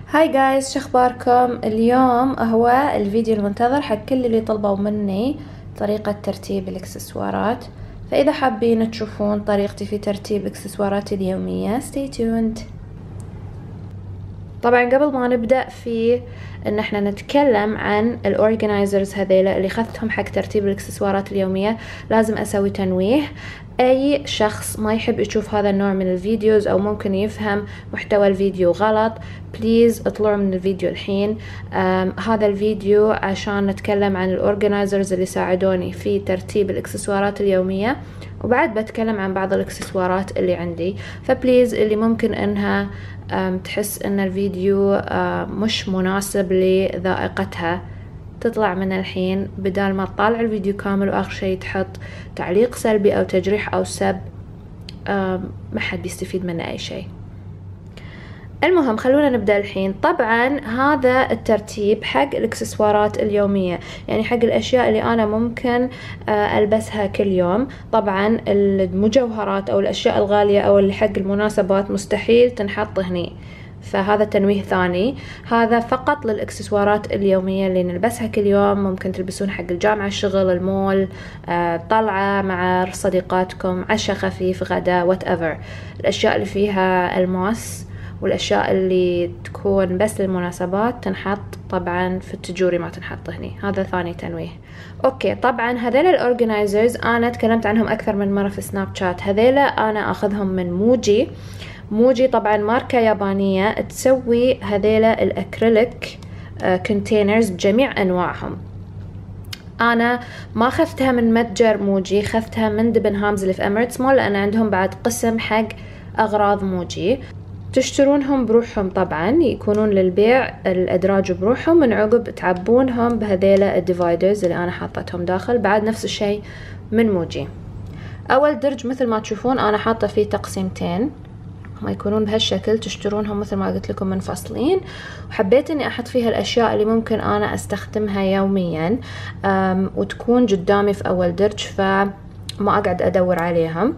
هاي جايز، شخباركم؟ اليوم هو الفيديو المنتظر حق كل اللي طلبوا مني طريقة ترتيب الاكسسوارات. فإذا حابين تشوفون طريقتي في ترتيب اكسسواراتي اليومية stay tuned. طبعا قبل ما نبدأ في ان احنا نتكلم عن الاورجنايزرز هذيلا اللي خذتهم حق ترتيب الاكسسوارات اليومية، لازم اسوي تنويه. اي شخص ما يحب يشوف هذا النوع من الفيديوز او ممكن يفهم محتوى الفيديو غلط، بليز اطلعوا من الفيديو الحين. هذا الفيديو عشان نتكلم عن الاورجنايزرز اللي ساعدوني في ترتيب الاكسسوارات اليومية، وبعد بتكلم عن بعض الاكسسوارات اللي عندي. فبليز اللي ممكن انها تحس ان الفيديو مش مناسب لذائقتها تطلع من الحين، بدال ما تطالع الفيديو كامل واخر شيء تحط تعليق سلبي او تجريح او سب، ما حد بيستفيد منه اي شيء. المهم خلونا نبدأ الحين. طبعا هذا الترتيب حق الاكسسوارات اليومية، يعني حق الاشياء اللي انا ممكن البسها كل يوم. طبعا المجوهرات او الاشياء الغالية او اللي حق المناسبات مستحيل تنحط هني، فهذا تنويه ثاني. هذا فقط للاكسسوارات اليومية اللي نلبسها كل يوم، ممكن تلبسون حق الجامعة، الشغل، المول، طلعة مع صديقاتكم، عشاء خفيف، غدا، whatever. الاشياء اللي فيها الماس والاشياء اللي تكون بس للمناسبات تنحط طبعا في التجوري، ما تنحط هني. هذا ثاني تنويه. اوكي، طبعا هذيل الاورجنايزرز انا تكلمت عنهم اكثر من مرة في سناب شات. هذيلا انا اخذهم من موجي طبعا ماركة يابانية تسوي هذيلا الاكريليك كونتينرز بجميع انواعهم. انا ما اخذتها من متجر موجي، اخذتها من ديبنهامز اللي في اميريتس مول، لان عندهم بعد قسم حق اغراض موجي. تشترونهم بروحهم، طبعا يكونون للبيع الادراج بروحهم، من عقب تعبونهم بهذيلا الديفايدرز اللي انا حاطتهم داخل. بعد نفس الشيء من موجي. اول درج مثل ما تشوفون انا حاطه فيه تقسيمتين، هم يكونون بهالشكل، تشترونهم مثل ما قلت لكم منفصلين. وحبيت اني احط فيها الاشياء اللي ممكن انا استخدمها يوميا وتكون قدامي في اول درج، فما اقعد ادور عليهم.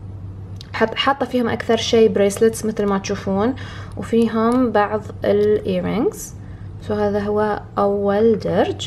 حاطه فيهم اكثر شيء بريسلتس مثل ما تشوفون، وفيهم بعض الايرينجز. هذا هو اول درج.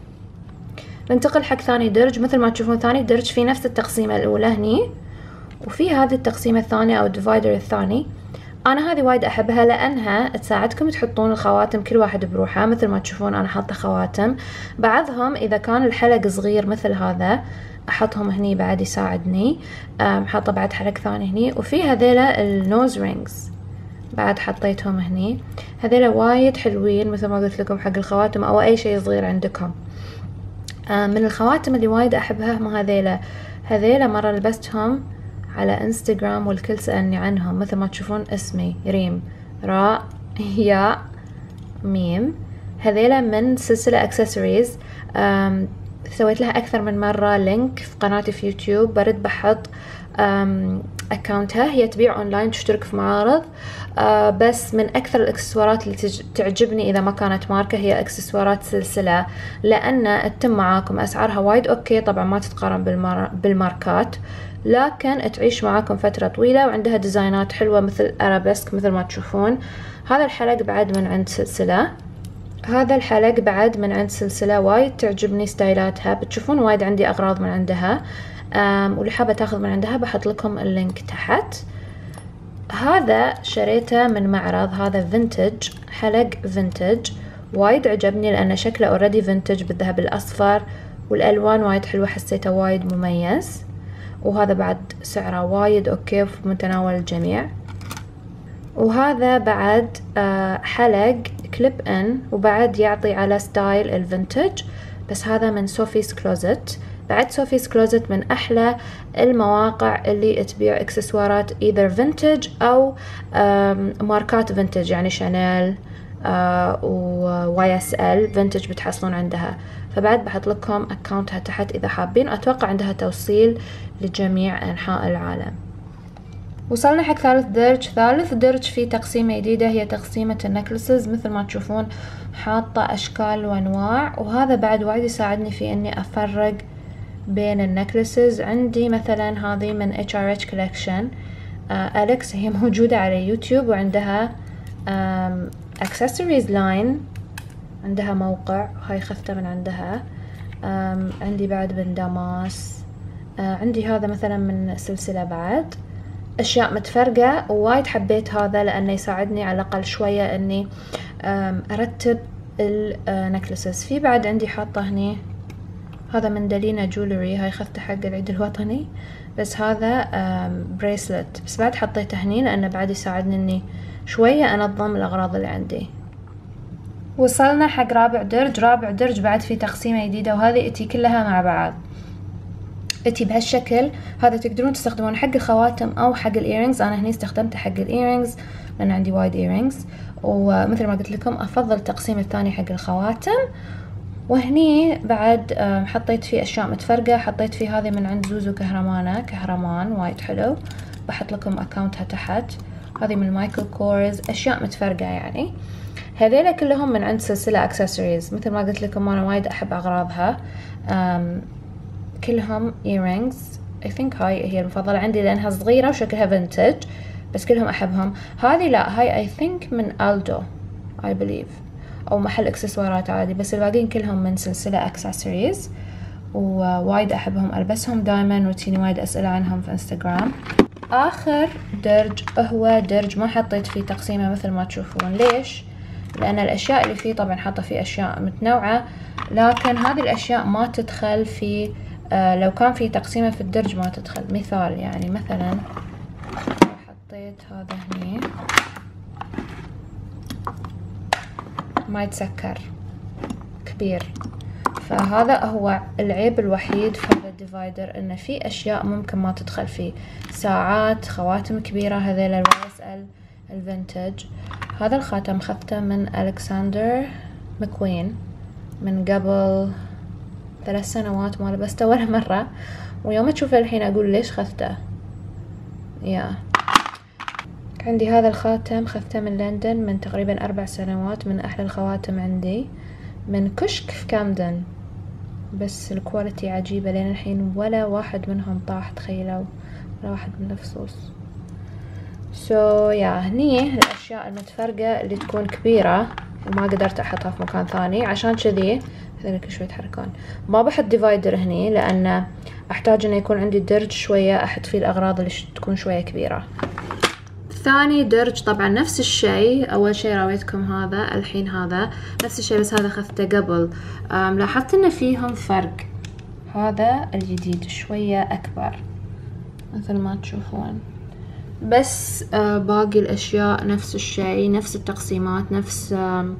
ننتقل حق ثاني درج. مثل ما تشوفون ثاني درج في نفس التقسيمه الاولى هني، وفي هذه التقسيمه الثانيه او الديفايدر الثاني. انا هذه وايد احبها لانها تساعدكم تحطون الخواتم كل واحد بروحه. مثل ما تشوفون انا حاطه خواتم، بعضهم اذا كان الحلق صغير مثل هذا احطهم هني بعد يساعدني. حاطه بعد حلق ثاني هني، وفي هذيلا النوز رينجز بعد حطيتهم هني. هذيلا وايد حلوين مثل ما قلت لكم حق الخواتم او اي شيء صغير عندكم. من الخواتم اللي وايد احبها هم هذيلا مرة لبستهم على انستغرام والكل سألني عنهم. مثل ما تشوفون اسمي ريم، راء ياء ميم. هذيلا من سلسلة اكسسوارز، سويت لها اكثر من مرة لينك في قناتي في يوتيوب، برد بحط اكاونتها. هي تبيع اونلاين، تشترك في معارض. بس من اكثر الاكسسوارات اللي تعجبني اذا ما كانت ماركة هي اكسسوارات سلسلة، لان تتم معاكم اسعارها وايد اوكي. طبعا ما تتقارن بالماركات، لكن تعيش معاكم فترة طويلة، وعندها ديزاينات حلوة مثل ارابيسك مثل ما تشوفون. هذا الحلق بعد من عند سلسلة، هذا الحلق بعد من عند سلسلة وايد تعجبني ستايلاتها. بتشوفون وايد عندي اغراض من عندها، واللي حابة تاخذ من عندها بحط لكم اللينك تحت. هذا شريته من معرض، هذا فينتج، حلق فينتج وايد عجبني لأنه شكله اوريدي فينتج بالذهب الأصفر، والألوان وايد حلوة، حسيته وايد مميز. وهذا بعد سعره وايد اوكي في متناول الجميع. وهذا بعد حلق كليب ان، وبعد يعطي على ستايل الفينتج، بس هذا من سوفيز كلوزت. بعد سوفيز كلوزت من احلى المواقع اللي تبيع اكسسوارات ايذر فينتج او ماركات فينتج، يعني شانيل وواي اس ال فينتج بتحصلون عندها. فبعد بحط لكم اكاونتها تحت اذا حابين. اتوقع عندها توصيل لجميع انحاء العالم. وصلنا حق ثالث درج فيه تقسيمة جديدة، هي تقسيمة النكلسز. مثل ما تشوفون حاطة اشكال وانواع، وهذا بعد وايد يساعدني في اني افرق بين النكلسز. عندي مثلا هذه من HRH Collection أليكس، هي موجودة على يوتيوب، وعندها accessories line عندها موقع، هاي خذته من عندها. عندي بعد من داماس. عندي هذا مثلا من سلسلة بعد. أشياء متفرقة، ووايد حبيت هذا لأنه يساعدني على الأقل شوية إني أرتب النكلسز. في بعد عندي حاطة هني هذا من دالينا جولري، هاي خذته حق العيد الوطني، بس هذا بريسلت، بس بعد حطيته هني لأنه بعد يساعدني إني شوية أنظم الأغراض اللي عندي. وصلنا حق رابع درج. رابع درج بعد في تقسيمة جديدة، وهذه اتي كلها مع بعض، اتي بهالشكل. هذا تقدرون تستخدمون حق الخواتم او حق الايرينجز. انا هني استخدمته حق الايرينجز لان عندي وايد ايرينجز، ومثل ما قلت لكم افضل التقسيم الثاني حق الخواتم. وهني بعد حطيت فيه اشياء متفرقة. حطيت فيه هذه من عند زوزو كهرمان وايد حلو، بحط لكم اكاونتها تحت. هذه من مايكل كورز، اشياء متفرقة يعني. هذيلا كلهم من عند سلسلة اكسسوارز، مثل ما قلت لكم انا وايد احب اغراضها. كلهم earrings. I think هاي هي المفضلة عندي لانها صغيرة وشكلها فينتج، بس كلهم احبهم. هذه لا، هاي I think من ألدو I believe، او محل اكسسوارات عادي، بس الباقيين كلهم من سلسلة اكسسوارز، ووايد احبهم، البسهم دايما، وتجيني وايد اسئلة عنهم في انستغرام. اخر درج هو درج ما حطيت فيه تقسيمة مثل ما تشوفون. ليش؟ لأن الأشياء اللي فيه طبعا حاطة فيه أشياء متنوعة، لكن هذه الأشياء ما تدخل في لو كان في تقسيمة في الدرج ما تدخل. مثال يعني مثلا حطيت هذا هني ما يتسكر كبير، فهذا هو العيب الوحيد في هذا الديفايدر، إنه في أشياء ممكن ما تدخل فيه. ساعات، خواتم كبيرة، هذيل الوايس الفينتج. هذا الخاتم خذته من ألكسندر مكوين من قبل 3 سنوات، ما لبسته ولا مرة، ويوم تشوفه الحين أقول ليش خذته. عندي هذا الخاتم خذته من لندن من تقريبا 4 سنوات، من أحلى الخواتم عندي، من كشك في كامدن، بس الكواليتي عجيبة لين الحين ولا واحد منهم طاح، تخيلوا، ولا واحد من الفصوص. هني الأشياء المتفرقة اللي تكون كبيرة وما قدرت أحطها في مكان ثاني، عشان كذي هذول كل شوي يتحركون. ما بحط ديفايدر هني لأن أحتاج إنه يكون عندي درج شوية أحط فيه الأغراض اللي تكون شوية كبيرة. ثاني درج طبعا نفس الشيء. أول شيء راويتكم هذا، الحين هذا نفس الشيء، بس هذا أخذته قبل. لاحظت إن فيهم فرق. هذا الجديد شوية أكبر مثل ما تشوفون، بس باقي الأشياء نفس الشيء، نفس التقسيمات، نفس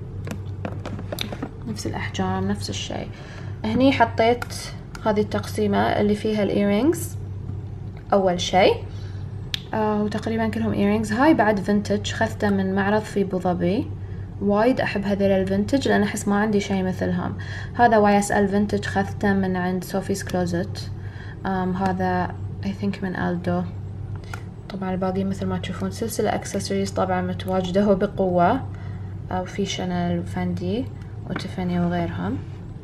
الأحجام، نفس الشيء. هني حطيت هذه التقسيمة اللي فيها الإيرينجز أول شيء، وتقريبا كلهم إيرينجز. هاي بعد فينتج، خذته من معرض في أبو ظبي. وايد أحب هذول الفينتج لأن أحس ما عندي شيء مثلهم. هذا YSL فينتج خذته من عند سوفي's كلوزت. هذا I think من ألدو. طبعا الباقي مثل ما تشوفون سلسلة اكسسوارز طبعا متواجدة وبقوة، او في شانيل وفاندي وتيفاني وغيرهم.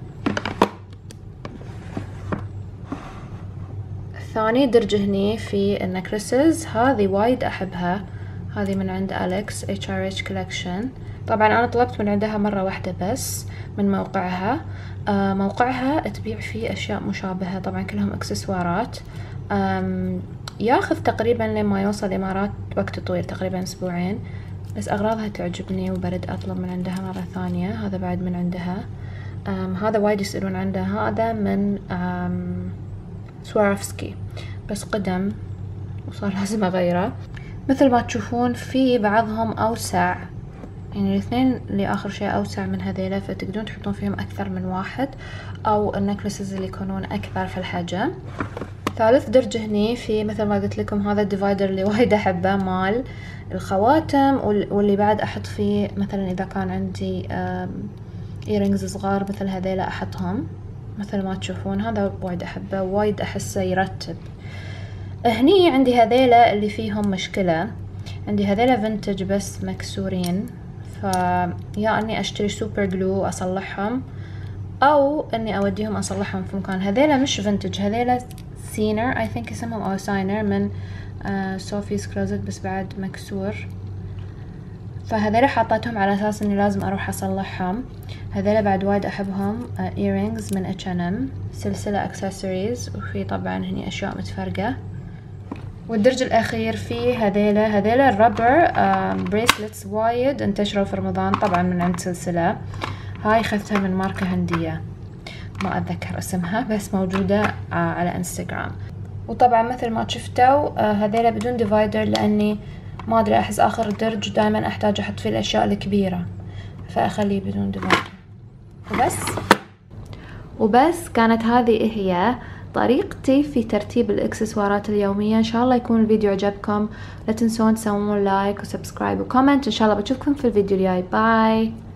ثاني درج هني في النكلسز، هذه وايد احبها، هذه من عند أليكس HRH كولكشن. طبعا انا طلبت من عندها مرة واحدة بس من موقعها. موقعها تبيع فيه اشياء مشابهة، طبعا كلهم اكسسوارات. ياخذ تقريبا لما يوصل الامارات وقت طويل، تقريبا 2 أسبوع، بس اغراضها تعجبني وبرد اطلب من عندها مرة ثانية. هذا بعد من عندها. هذا وايد يسألون عنده، هذا من سوارفسكي، بس قدم وصار لازم اغيره. مثل ما تشوفون في بعضهم اوسع، يعني الاثنين اللي اخر شيء اوسع من هذيلا، فتقدرون تحطون فيهم اكثر من واحد، او النكلسز اللي يكونون اكثر في الحجم. ثالث درج هني في مثل ما قلت لكم هذا الديفايدر اللي وايد احبه مال الخواتم، واللي بعد احط فيه مثلا اذا كان عندي ايرينجز صغار مثل هذيلا احطهم مثل ما تشوفون. هذا وايد احبه، وايد احسه يرتب. هني عندي هذيلا اللي فيهم مشكلة، عندي هذيلا فينتج بس مكسورين، فيا اني اشتري سوبر جلو اصلحهم، او اني اوديهم اصلحهم في مكان. هذيلا مش فينتج، هذيلا سينر I think اسمهم، او ساينر من سوفي's كلوزت، بس بعد مكسور. فهذيلا حاطتهم على اساس اني لازم اروح اصلحهم. هذيلا بعد وايد احبهم، earrings من H&M، سلسلة accessories، وفي طبعا هني اشياء متفرقة. والدرج الاخير فيه هذيلا الربر بريسلتس وايد انتشروا في رمضان، طبعا من عند سلسلة. هاي خذتها من ماركة هندية ما اتذكر اسمها، بس موجودة على انستغرام. وطبعا مثل ما شفتوا هذيلا بدون ديفايدر، لاني ما ادري احس اخر الدرج دائما احتاج احط فيه الاشياء الكبيرة، فاخليه بدون ديفايدر. وبس كانت هذه هي طريقتي في ترتيب الاكسسوارات اليومية. ان شاء الله يكون الفيديو عجبكم، لا تنسون تسوون لايك وسبسكرايب وكومنت. ان شاء الله بشوفكم في الفيديو الجاي. باي.